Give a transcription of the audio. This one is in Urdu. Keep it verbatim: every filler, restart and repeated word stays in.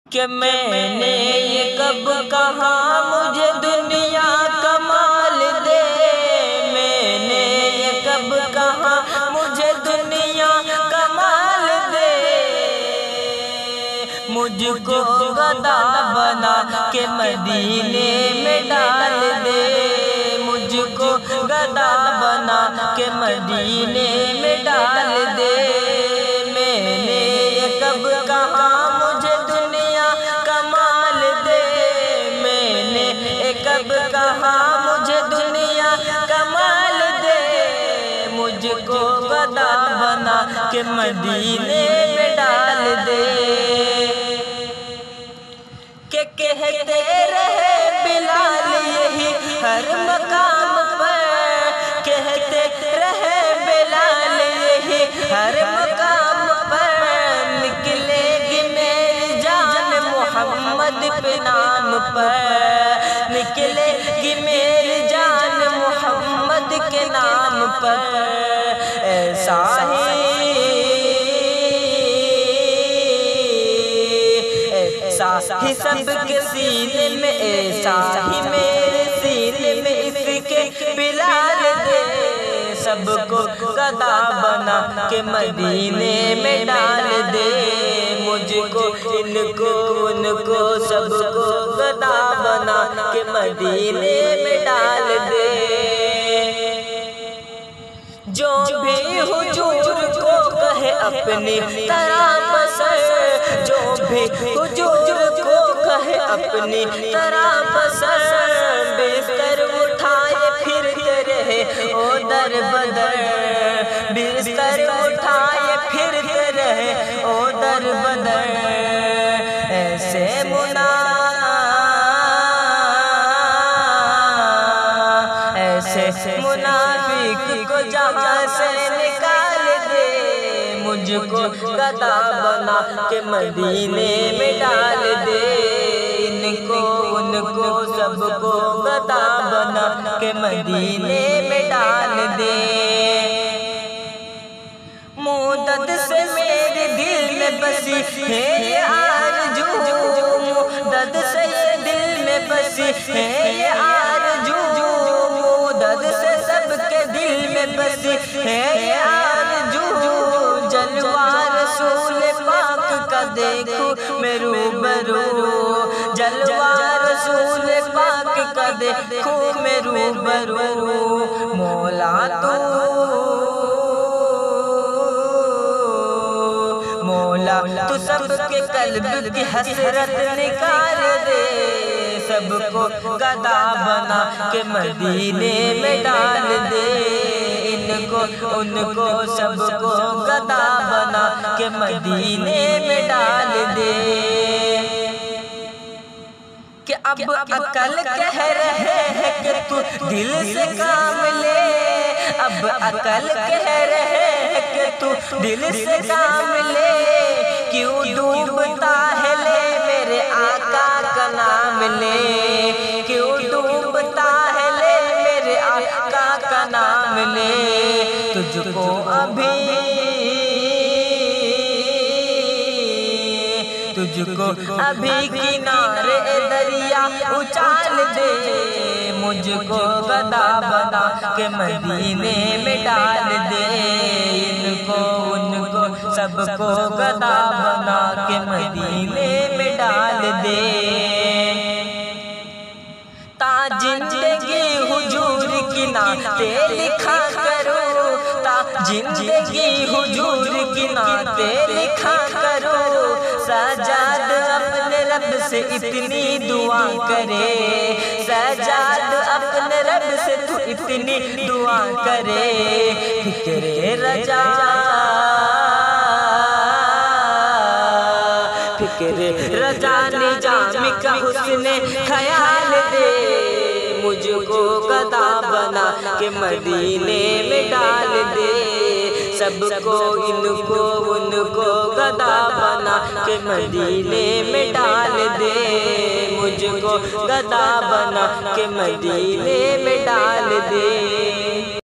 کہ میں نے یہ کب کہا مجھے دنیا کمال دے، میں نے یہ کب کہا مجھے دنیا کمال دے، مجھ کو گدا بنا کے مدینے میں ڈال دے، مجھ کو گدا بنا کے مدینے میں ڈال دے، میں نے یہ کب کہا مجھے دنیا کمال دے، میں نے یہ کب کہا مجھے دنیا کمال دے، مجھ کو گدا بنا کے مدینے میں ڈال دے، کہ کہتے رہے بلال یہی ہر مقام پر، کہتے رہے بلال یہی ہر مقام پر، نکلے گی میری جان محمد پہ نام پر، نکلے گی میری جان محمد کے نام پر، ایسا ہی ایسا ہی سب کے سینے میں، ایسا ہی میرے سینے میں اس کے بلال دے، سب کو گدا بنا کے مدینے میں ڈال دے، مجھ کو ان کو ان کو سب کو گدا بنا کے مدینے میں ڈال دے، جو بھی حضور کو کہے اپنی طرح پسر، جو بھی حضور کو کہے اپنی طرح پسر، بستر اٹھائے پھرتے رہے او در بدر، بستر اٹھائے پھرتے رہے او در بدر، ایسے منا ایسے منافق کو جہاں سے نکال دے، مجھ کو گدا بنا کے مدینے میں ڈال دے، ان کو ان کو سب کو گدا بنا کے مدینے میں ڈال دے، مدد سے میرے دل میں بسی ہے یہ آرزو، مدد سے دل میں بسی ہے یہ آرزو، مدد سے سب کے دل میں بسی ہے یہ آرزو، جلوہ رسول پاک کا دیکھو میں روبرو، جلوہ رسول پاک کا دیکھو میں روبرو، مولا تو مولا تو سب کے قلب کی حسرت نکال دے، سب کو گدا بنا کے مدینے میں ڈال دے، ان کو ان کو سب کو گدا بنا کے مدینے میں ڈال دے، کہ اب عقل کہہ رہے ہیں کہ تو دل سے کام لے، اب عقل کہہ رہے ہیں کہ تو دل سے کام لے، کیوں ڈوبتا ہے لے میرے آقا کا نام لے، کیوں ڈوبتا ہے لے میرے آقا کا نام لے، تجھ کو ابھی تجھ کو ابھی کنارے دریا اچال دے، مجھ کو گدا بنا کے مدینے میں ڈال دے، ان کو ان کو سب کو گدا بنا کے مدینے میں ڈال دے، تا زندگی حضور کی نعتیں لکھا کرو، تا زندگی حضور کی نعتیں لکھا کرو، سجاد اپنے رب سے اتنی دعا کرے، سجاد اپنے رب سے تو اتنی دعا کرے، فکر رجا فکر رجا نجامی کا حسن خیال دے، مجھ کو گدا بنا کے مدینے میں ڈال دے، سب کو ان کو ان کو گدا بنا کے مدینے میں ڈال دے، مجھ کو گدا بنا کے مدینے میں ڈال دے۔